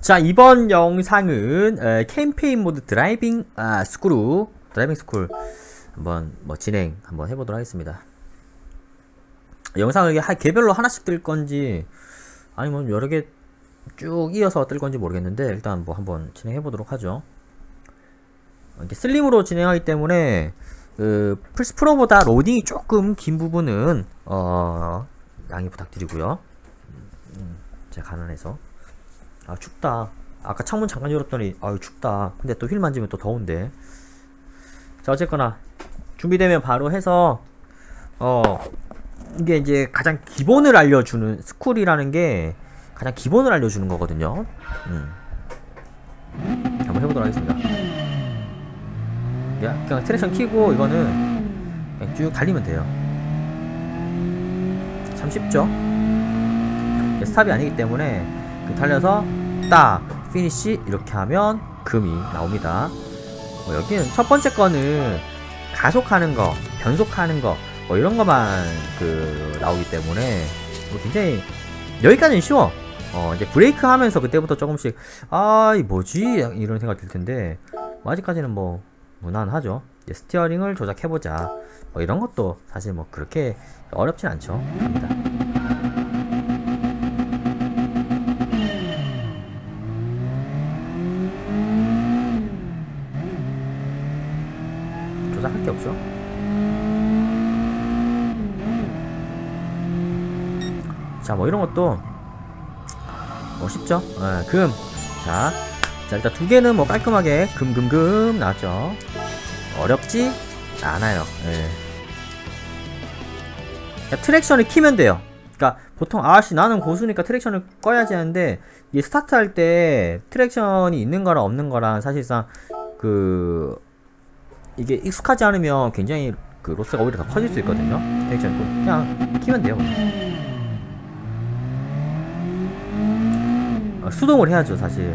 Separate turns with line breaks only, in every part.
자, 이번 영상은 캠페인 모드 드라이빙 드라이빙 스쿨 한번 진행 한번 해보도록 하겠습니다. 영상을 개별로 하나씩 뜰 건지 아니면 여러 개 쭉 이어서 뜰 건지 모르겠는데 일단 뭐 한번 진행해 보도록 하죠. 이렇게 슬림으로 진행하기 때문에 플스 프로보다 로딩이 조금 긴 부분은 양해 부탁드리고요. 제가 가난해서. 아, 춥다. 아까 창문 잠깐 열었더니 아유 춥다. 근데 또 휠 만지면 또 더운데. 자, 어쨌거나 준비되면 바로 해서 이게 이제 가장 기본을 알려주는 스쿨이라는 게 가장 기본을 알려주는 거거든요. 한번 해보도록 하겠습니다. 그냥 트랙션 키고 이거는 그냥 쭉 달리면 돼요. 참 쉽죠? 스탑이 아니기 때문에 달려서 딱 피니시 이렇게 하면 금이 나옵니다. 여기는 첫 번째 거는 가속하는 거, 변속하는 거 이런 거만 나오기 때문에 굉장히 여기까지는 쉬워. 이제 브레이크 하면서 그때부터 조금씩 이 뭐지? 이런 생각 들 텐데 아직까지는 뭐 무난하죠. 이제 스티어링을 조작해보자 이런 것도 사실 뭐 그렇게 어렵진 않죠. 갑니다. 조작할 게 없죠. 자, 뭐 이런 것도 쉽죠. 자, 일단 두 개는 뭐 깔끔하게 금 나왔죠. 어렵지 않아요. 트랙션을 키면 돼요. 그러니까 보통 아씨 나는 고수니까 트랙션을 꺼야지 하는데 이게 스타트 할 때 트랙션이 있는 거랑 없는 거랑 사실상 이게 익숙하지 않으면 굉장히 로스가 오히려 더 커질 수 있거든요. 트랙션 그냥 키면 돼요. 수동을 해야죠, 사실.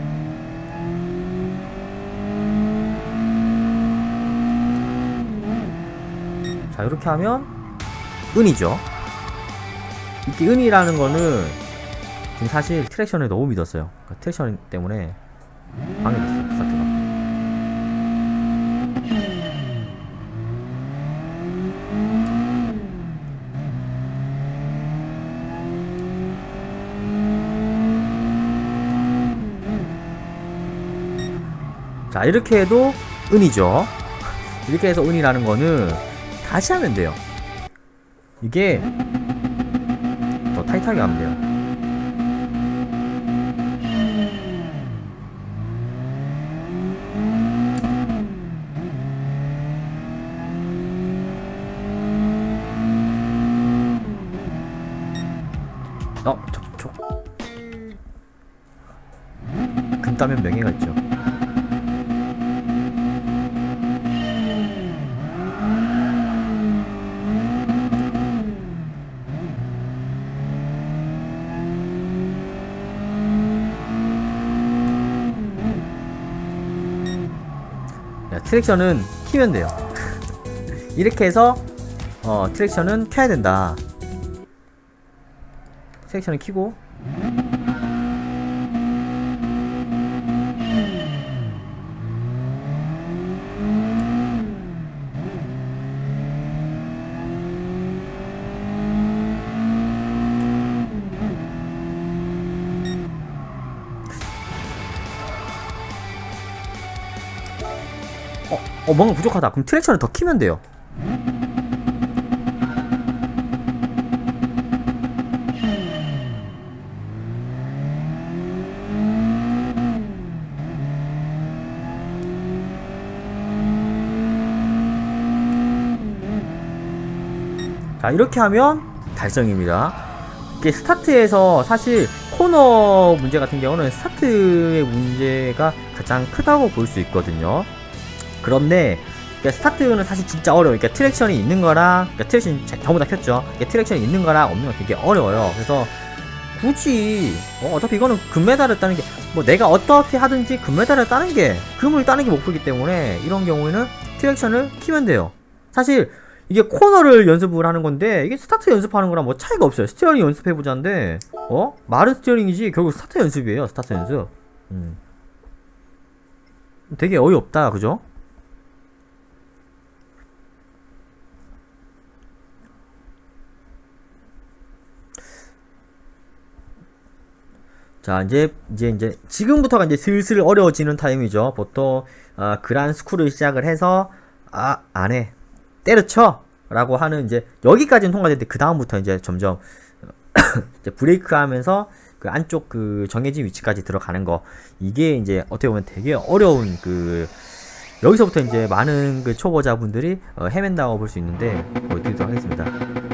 자, 이렇게 하면 은이죠. 이게 은이라는 거는 지금 사실 트랙션을 너무 믿었어요. 그러니까 트랙션 때문에 방해됐어요, 스타트가. 자, 이렇게 해도 은이죠. 이렇게 해서 은이라는 거는 다시 하면 돼요. 이게 더 타이트하게 하면 돼요. 금 따면 명예가 있죠. 트랙션은 키면 돼요. 이렇게 해서 트랙션은 켜야 된다. 트랙션을 키고 뭔가 부족하다. 그럼 트랙션을 더 키면 돼요. 자, 이렇게 하면 달성입니다. 이게 스타트에서 사실 코너 문제 같은 경우는 스타트의 문제가 가장 크다고 볼 수 있거든요. 그런데 스타트는 사실 진짜 어려워요. 그러니까 트랙션이 있는 거랑 트랙션이 전부 다 켰죠. 트랙션이 있는 거랑 없는 건 되게 어려워요. 그래서 굳이 어차피 이거는 금메달을 따는 게 뭐 내가 어떻게 하든지 금메달을 따는 게 금을 따는 게 목표이기 때문에 이런 경우에는 트랙션을 키면 돼요. 사실 이게 코너를 연습을 하는 건데 이게 스타트 연습하는 거랑 뭐 차이가 없어요. 스티어링 연습해보자인데 말은 스티어링이지 결국 스타트 연습이에요. 스타트 연습. 되게 어이없다 그죠? 자 이제 지금부터가 이제 슬슬 어려워지는 타임이죠. 보통 그란 스쿨을 시작을 해서 안해 때려쳐 라고 하는 이제 여기까지는 통과됐는데 그 다음부터 이제 점점 이제 브레이크 하면서 그 안쪽 그 정해진 위치까지 들어가는 거 이게 이제 어떻게 보면 되게 어려운 그 여기서부터 이제 많은 그 초보자분들이 헤맨다고 볼 수 있는데 보여드리도록 하겠습니다.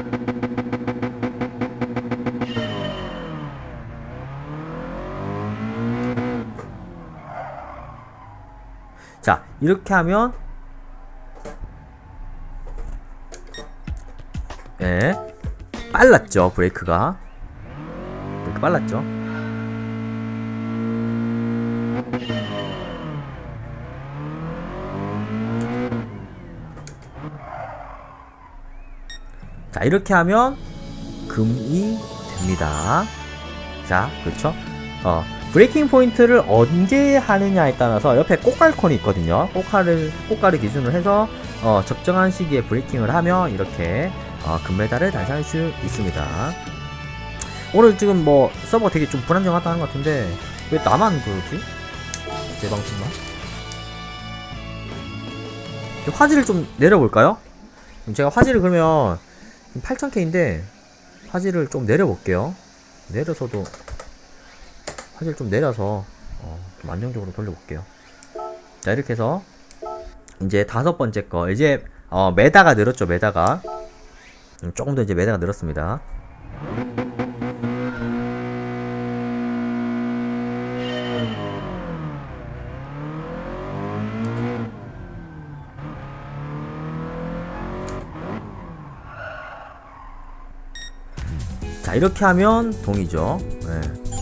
자 이렇게 하면 예 빨랐죠. 브레이크가 빨랐죠. 자 이렇게 하면 금이 됩니다. 자 그렇죠. 브레이킹 포인트를 언제 하느냐에 따라서 옆에 꽃갈콘이 있거든요. 꽃갈을 기준으로 해서 적정한 시기에 브레이킹을 하면 이렇게 금메달을 달성할 수 있습니다. 오늘 지금 뭐 서버가 되게 좀 불안정하다는 것 같은데 왜 나만 그러지? 내 방송만? 화질을 좀 내려볼까요? 제가 화질을 그러면 8000K인데 화질을 좀 내려볼게요. 내려서도 화질 좀 내려서 좀 안정적으로 돌려볼게요. 자 이렇게 해서 이제 5번째 거 이제 메다가 늘었죠. 메다가 조금 더 이제 메다가 늘었습니다. 자 이렇게 하면 동이죠. 네.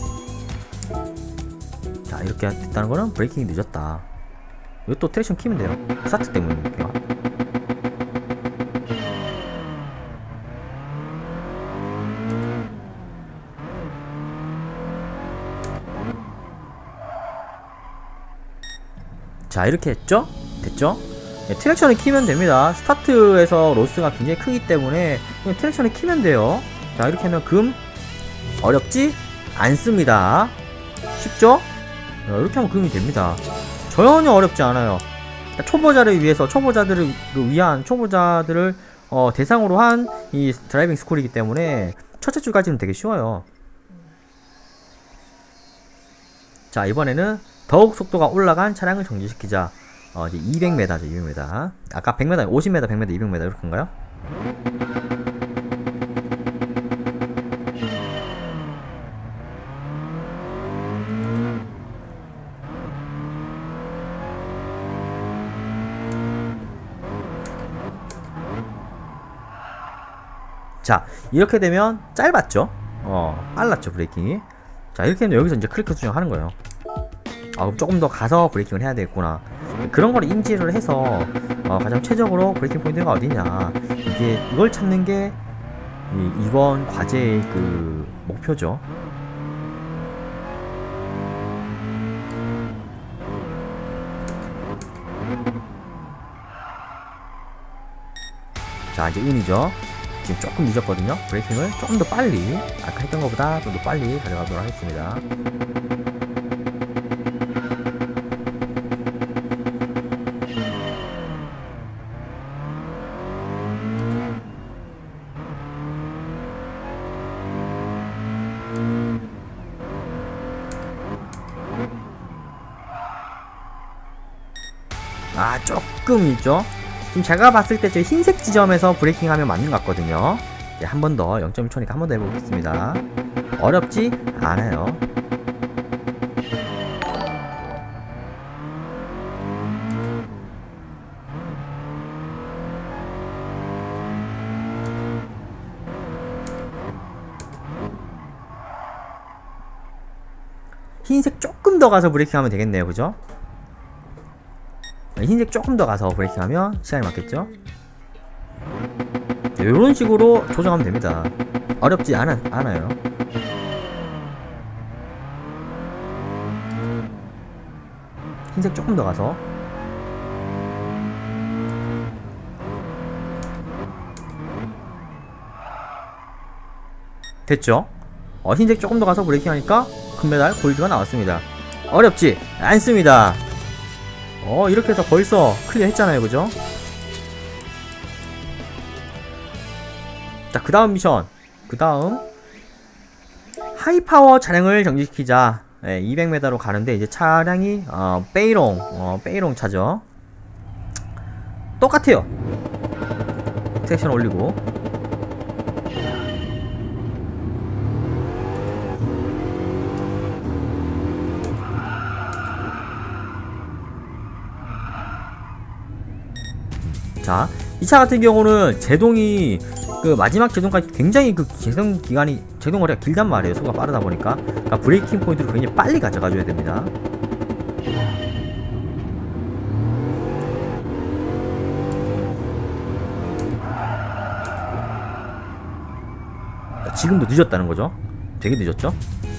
자 이렇게 됐다는 거는 브레이킹이 늦었다. 이것도 트랙션 키면 돼요. 스타트 때문이니까. 자 이렇게 했죠? 됐죠? 네, 트랙션을 키면 됩니다. 스타트에서 로스가 굉장히 크기 때문에 그냥 트랙션을 키면 돼요. 자 이렇게 하면 금 어렵지 않습니다. 쉽죠? 이렇게 하면 금이 됩니다. 전혀 어렵지 않아요. 초보자를 위해서 초보자들을 대상으로 한 이 드라이빙 스쿨이기 때문에 첫째 줄까지는 되게 쉬워요. 자 이번에는 더욱 속도가 올라간 차량을 정지시키자. 이제 200m죠. 200m. 아까 100m, 50m, 100m, 200m 이렇게인가요? 자 이렇게 되면 짧았죠. 빨랐죠 브레이킹이. 자 이렇게 되면 여기서 이제 클리크 수정하는 거예요. 그럼 조금 더 가서 브레이킹을 해야 되겠구나. 그런 걸 인지를 해서 가장 최적으로 브레이킹 포인트가 어디냐 이걸 찾는 게 이번 과제의 그 목표죠. 자 이제 운이죠. 지금 조금 늦었거든요. 브레이킹을 조금 더 빨리 아까 했던 것보다 좀 더 빨리 가져가도록 하겠습니다. 조금 있죠. 지금 제가 봤을 때 저 흰색 지점에서 브레이킹 하면 맞는 것 같거든요. 한 번 더 0.1초니까 한 번 더 해보겠습니다. 어렵지 않아요. 흰색 조금 더 가서 브레이킹 하면 되겠네요. 그죠? 흰색 조금 더 가서 브레이킹 하면 시간이 맞겠죠? 이런 식으로 조정하면 됩니다. 어렵지 않아요. 흰색 조금 더 가서 됐죠? 흰색 조금 더 가서 브레이킹 하니까 금메달 골드가 나왔습니다. 어렵지 않습니다. 이렇게 해서 벌써 클리어 했잖아요, 그죠? 자, 그 다음 미션. 그 다음 하이파워 차량을 정지시키자. 200m로 가는데 이제 차량이 베이롱 차죠. 똑같아요. 섹션 올리고 자, 이 차 같은 경우는 제동이 그 마지막 제동까지 굉장히 그 제동 거리가 길단 말이에요. 속도가 빠르다 보니까. 그러니까 브레이킹 포인트를 굉장히 빨리 가져가줘야 됩니다. 지금도 늦었다는 거죠. 되게 늦었죠.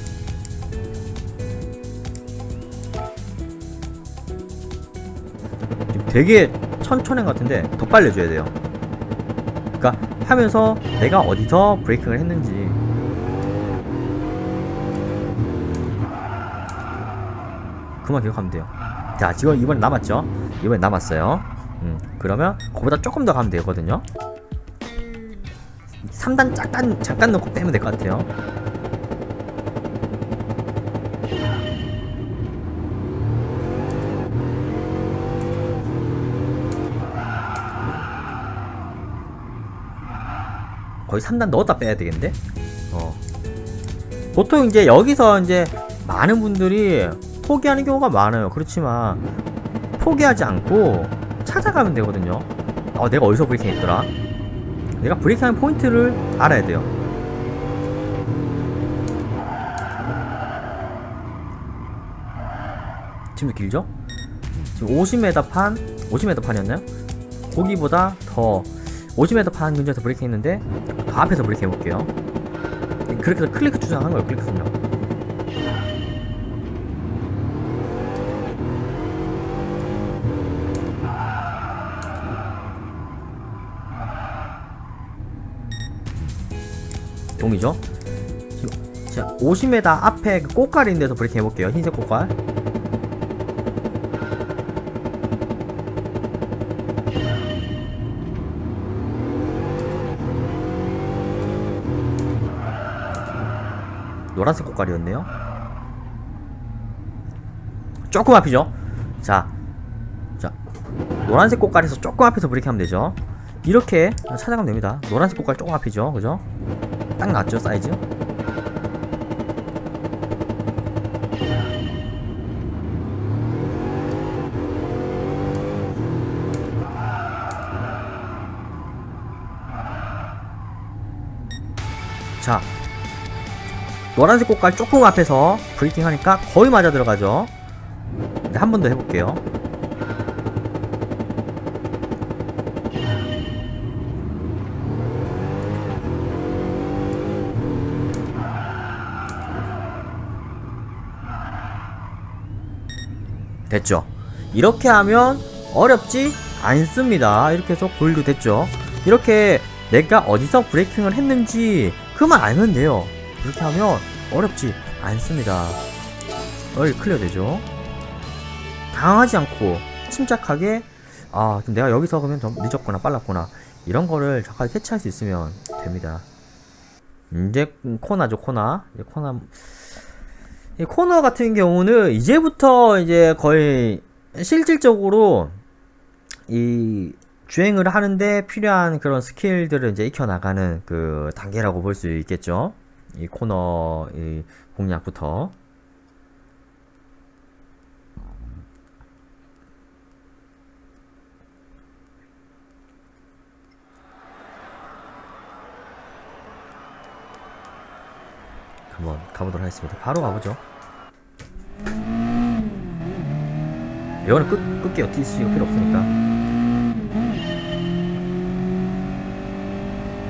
지금 되게 천천한 것 같은데 더 빨리 해줘야 돼요. 그러니까 하면서 내가 어디서 브레이킹을 했는지 그만 기억하면 돼요. 자, 지금 이번엔 남았죠. 이번엔 남았어요. 그러면 그보다 조금 더 가면 되거든요. 3단 잠깐 넣고 빼면 될 것 같아요. 거의 3단 넣었다 빼야 되겠는데? 보통 이제 여기서 이제 많은 분들이 포기하는 경우가 많아요. 그렇지만 포기하지 않고 찾아가면 되거든요. 내가 어디서 브레이킹 했더라? 내가 브레이킹하는 포인트를 알아야 돼요. 지금도 길죠? 지금 50m 판이었나요? 거기보다 더 50m 판 근처에서 브레이킹 했는데 더 앞에서 브레이킹 해볼게요. 그렇게 해서 클리크 추정한 거예요. 클리크 수명. 동이죠? 자, 50m 앞에 그 꽃갈 있는 데서 브레이킹 해볼게요. 흰색 꽃갈. 노란색 꽃갈이었네요. 조금 앞이죠. 자, 노란색 꽃갈에서 조금 앞에서 브레이킹하면 되죠. 이렇게 찾아가면 됩니다. 노란색 꽃갈 조금 앞이죠, 그죠? 딱 맞죠, 사이즈? 자, 노란색 꽃갈 조금 앞에서 브레이킹 하니까 거의 맞아 들어가죠. 한 번 더 해볼게요. 됐죠? 이렇게 하면 어렵지 않습니다. 이렇게 해서 골드 됐죠? 이렇게 내가 어디서 브레이킹을 했는지 그만 알면 돼요. 이렇게 하면 어렵지 않습니다. 클리어 되죠? 당황하지 않고 침착하게 좀 내가 여기서 그러면 좀 늦었구나 빨랐구나 이런 거를 정확하게 캐치할 수 있으면 됩니다. 이제 코너죠. 이 코너 같은 경우는 이제부터 이제 거의 실질적으로 이 주행을 하는데 필요한 그런 스킬들을 이제 익혀나가는 그 단계라고 볼 수 있겠죠. 이 코너 이 공략부터. 한번 가보도록 하겠습니다. 바로 가보죠. 이거는 끌게요. TC가 필요 없으니까.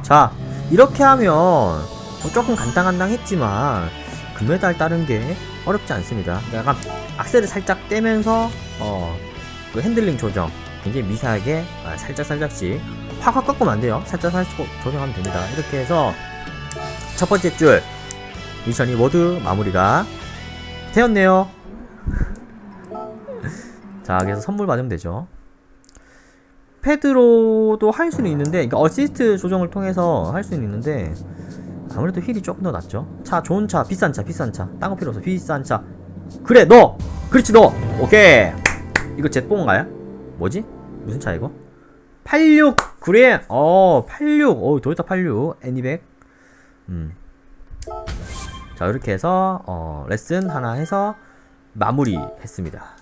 자, 이렇게 하면 조금 간당간당했지만 금메달 따는 게 어렵지 않습니다. 약간 악셀을 살짝 떼면서 그 핸들링 조정 굉장히 미세하게 살짝씩 확 꺾으면 안 돼요. 살짝 조정하면 됩니다. 이렇게 해서 첫 번째 줄 미션이 모두 마무리가 되었네요. 자, 그래서 선물 받으면 되죠. 패드로도 할 수는 있는데, 그러니까 어시스트 조정을 통해서 할 수는 있는데 아무래도 휠이 조금 더 낫죠. 차, 좋은 차, 비싼 차, 딴 거 필요 없어. 비싼 차. 그래, 너! 그렇지, 너! 오케이! 이거 젯봉인가요? 뭐지? 무슨 차 이거? 86! 그래! 86! 도요타 86 N200. 자, 이렇게 해서 레슨 하나 해서 마무리 했습니다.